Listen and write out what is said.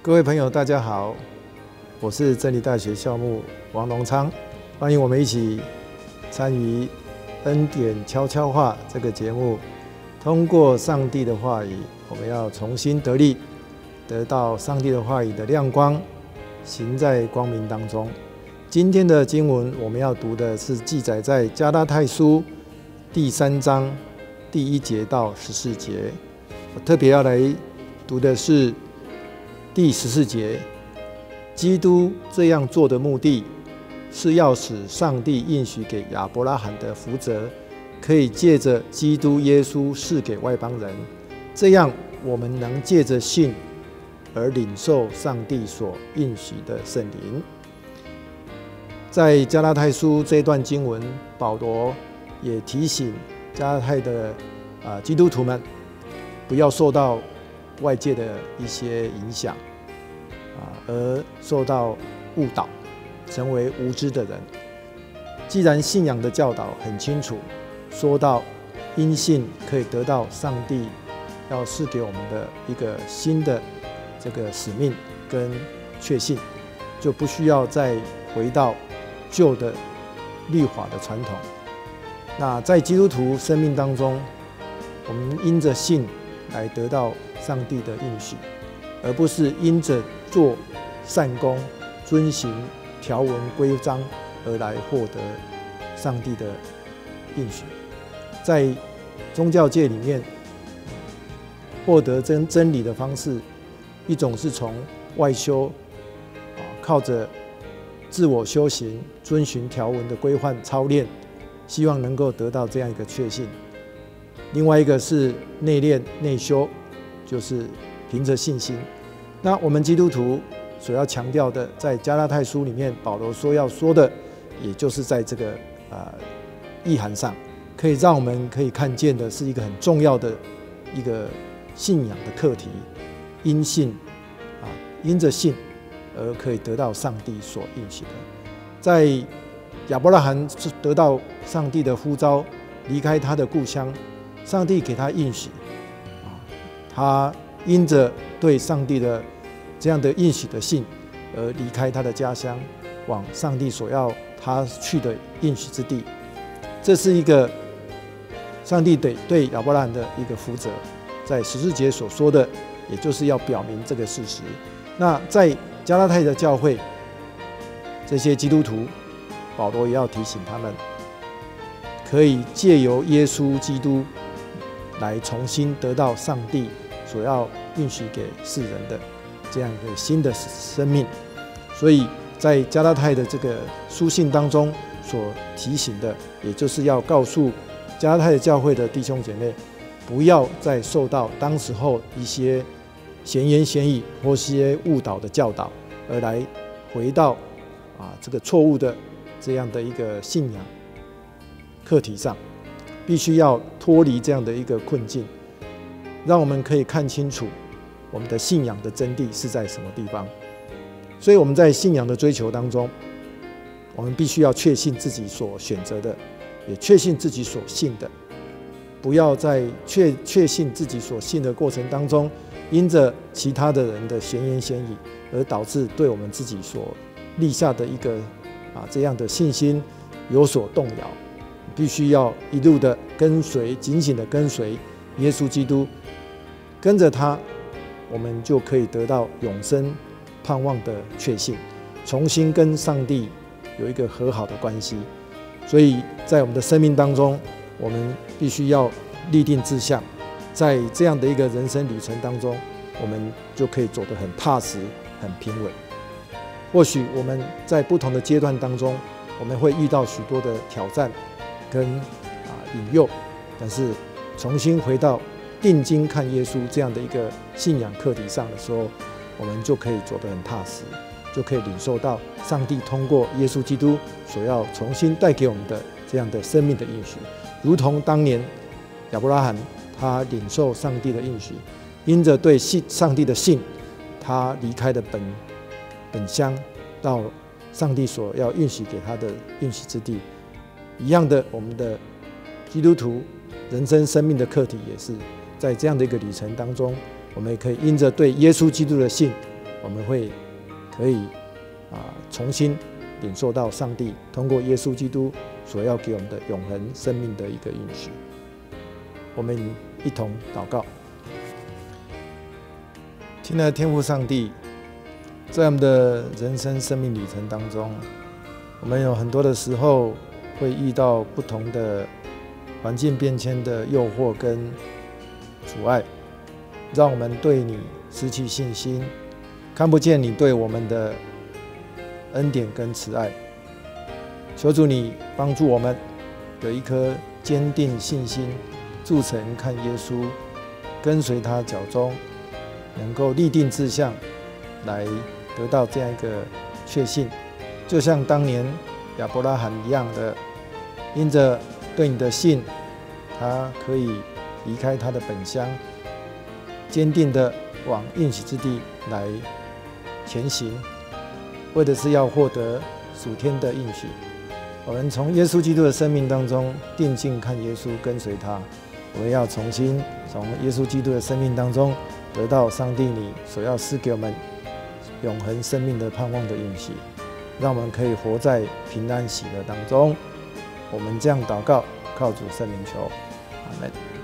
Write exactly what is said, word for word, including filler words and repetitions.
各位朋友，大家好，我是真理大学校牧王荣昌，欢迎我们一起参与恩典悄悄话这个节目。通过上帝的话语，我们要重新得力，得到上帝的话语的亮光，行在光明当中。今天的经文我们要读的是记载在加拉太书第三章第一节到十四节。我特别要来读的是第十四节，基督这样做的目的是要使上帝应许给亚伯拉罕的福泽，可以借着基督耶稣赐给外邦人，这样我们能借着信而领受上帝所应许的圣灵。在加拉太书这段经文，保罗也提醒加拉太的、呃、基督徒们，不要受到外界的一些影响，啊，而受到误导，成为无知的人。既然信仰的教导很清楚，说到因信可以得到上帝要赐给我们的一个新的这个使命跟确信，就不需要再回到旧的律法的传统。那在基督徒生命当中，我们因着信来得到上帝的应许，而不是因着做善功、遵行条文规章而来获得上帝的应许。在宗教界里面，获得真真理的方式，一种是从外修，靠着自我修行、遵循条文的规范操练，希望能够得到这样一个确信。另外一个是内练内修，就是凭着信心。那我们基督徒所要强调的，在加拉太书里面，保罗说要说的，也就是在这个呃意涵上，可以让我们可以看见的是一个很重要的一个信仰的课题，因信啊，因着信而可以得到上帝所应许的。在亚伯拉罕得到上帝的呼召，离开他的故乡，上帝给他应许，他因着对上帝的这样的应许的信，而离开他的家乡，往上帝所要他去的应许之地。这是一个上帝对对亚伯拉罕的一个福泽，在十四节所说的，也就是要表明这个事实。那在加拉太的教会，这些基督徒，保罗也要提醒他们，可以借由耶稣基督来重新得到上帝所要应许给世人的这样一个新的生命。所以在加拉太的这个书信当中所提醒的，也就是要告诉加拉太的教会的弟兄姐妹，不要再受到当时候一些闲言闲语或是一些误导的教导，而来回到啊这个错误的这样的一个信仰课题上，必须要脱离这样的一个困境，让我们可以看清楚我们的信仰的真谛是在什么地方。所以我们在信仰的追求当中，我们必须要确信自己所选择的，也确信自己所信的，不要在确确信自己所信的过程当中，因着其他的人的闲言闲语，而导致对我们自己所立下的一个啊这样的信心有所动摇。必须要一路的跟随，紧紧的跟随耶稣基督，跟着他，我们就可以得到永生盼望的确信，重新跟上帝有一个和好的关系。所以在我们的生命当中，我们必须要立定志向，在这样的一个人生旅程当中，我们就可以走得很踏实、很平稳。或许我们在不同的阶段当中，我们会遇到许多的挑战跟啊引诱，但是重新回到定睛看耶稣这样的一个信仰课题上的时候，我们就可以走得很踏实，就可以领受到上帝通过耶稣基督所要重新带给我们的这样的生命的应许。如同当年亚伯拉罕他领受上帝的应许，因着对信上帝的信，他离开了本本乡，到上帝所要应许给他的应许之地。一样的，我们的基督徒人生生命的课题也是在这样的一个旅程当中，我们也可以因着对耶稣基督的信， 我们会可以啊重新领受到上帝通过耶稣基督所要给我们的永恒生命的一个应许。我们一同祷告。亲爱的天父上帝，在我们的人生生命旅程当中，我们有很多的时候会遇到不同的环境变迁的诱惑跟阻碍，让我们对你失去信心，看不见你对我们的恩典跟慈爱。求主你帮助我们有一颗坚定信心，筑城看耶稣，跟随他脚踪，能够立定志向，来得到这样一个确信，就像当年亚伯拉罕一样的，因着对你的信，他可以离开他的本乡，坚定的往应许之地来前行，为的是要获得属天的应许。我们从耶稣基督的生命当中定睛看耶稣，跟随他。我们要重新从耶稣基督的生命当中得到上帝你所要赐给我们永恒生命的盼望的应许，让我们可以活在平安喜乐当中。我们这样祷告，靠主圣名求，阿们。